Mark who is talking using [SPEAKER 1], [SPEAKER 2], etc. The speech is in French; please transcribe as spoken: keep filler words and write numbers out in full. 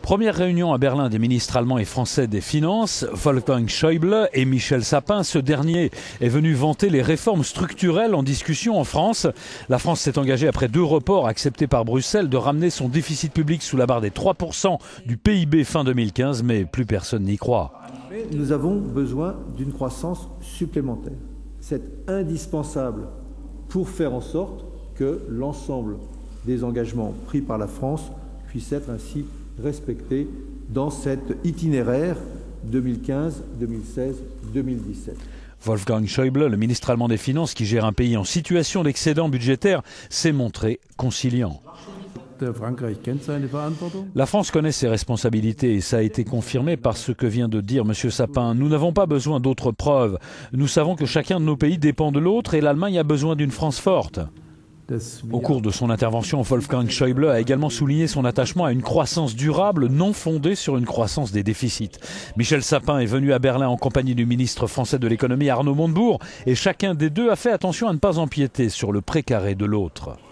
[SPEAKER 1] Première réunion à Berlin des ministres allemands et français des Finances, Wolfgang Schäuble et Michel Sapin. Ce dernier est venu vanter les réformes structurelles en discussion en France. La France s'est engagée, après deux reports acceptés par Bruxelles, de ramener son déficit public sous la barre des trois pour cent du P I B fin deux mille quinze, mais plus personne n'y croit.
[SPEAKER 2] Mais nous avons besoin d'une croissance supplémentaire. C'est indispensable pour faire en sorte que l'ensemble des engagements pris par la France puissent être ainsi respectés dans cet itinéraire deux mille quinze, deux mille seize, deux mille dix-sept.
[SPEAKER 1] Wolfgang Schäuble, le ministre allemand des Finances qui gère un pays en situation d'excédent budgétaire, s'est montré conciliant. La France connaît ses responsabilités et ça a été confirmé par ce que vient de dire M. Sapin. Nous n'avons pas besoin d'autres preuves. Nous savons que chacun de nos pays dépend de l'autre et l'Allemagne a besoin d'une France forte. Au cours de son intervention, Wolfgang Schäuble a également souligné son attachement à une croissance durable non fondée sur une croissance des déficits. Michel Sapin est venu à Berlin en compagnie du ministre français de l'économie Arnaud Montebourg et chacun des deux a fait attention à ne pas empiéter sur le précaré de l'autre.